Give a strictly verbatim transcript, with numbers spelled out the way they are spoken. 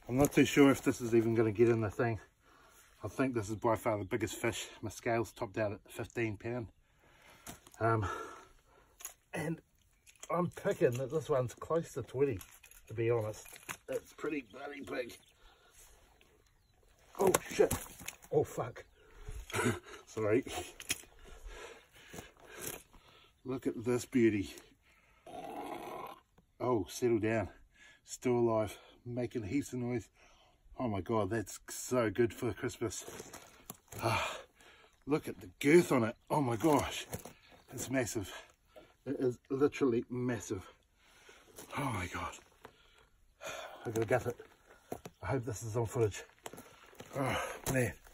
I'm not too sure if this is even going to get in the thing. I think this is by far the biggest fish. My scale's topped out at fifteen pound. Um, and I'm picking that this one's close to twenty, to be honest. It's pretty bloody big. Oh shit. Oh fuck. Sorry. Look at this beauty. Oh, settle down. Still alive. Making heaps of noise. Oh my god, that's so good for Christmas. Ah, look at the girth on it. Oh my gosh. It's massive. It is literally massive. Oh my god. I gotta gut it. I hope this is on footage. Oh man.